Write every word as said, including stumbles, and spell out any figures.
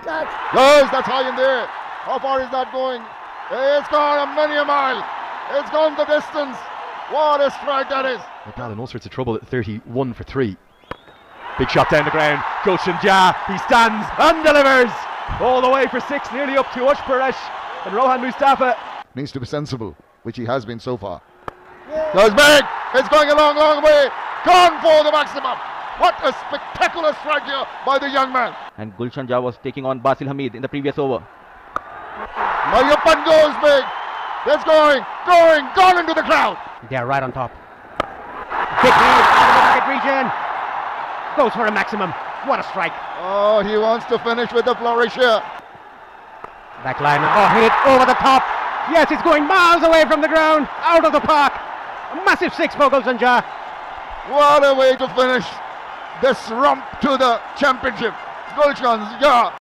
Yes, that's high in there. How far is that going? It's gone a many a mile. It's gone the distance. What a strike that is. Nepal in all sorts of trouble at thirty-one for three. Big shot down the ground. Gulshan Jha, he stands and delivers. All the way for six, nearly up to Ushparesh and Rohan Mustafa. Needs to be sensible, which he has been so far. Goes big. It's going a long, long way. Gone for the maximum. What a spectacular strike here by the young man. And Gulshan Jha was taking on Basil Hamid in the previous over. Mayappan goes big. It's going, going, gone into the crowd. They are right on top. Big lead out of the market region. Goes for a maximum. What a strike. Oh, he wants to finish with a flourish here. Back line. Oh, hit it over the top. Yes, it's going miles away from the ground. Out of the park. A massive six for Gulshan Jha. What a way to finish this romp to the championship. Gulshan Jha.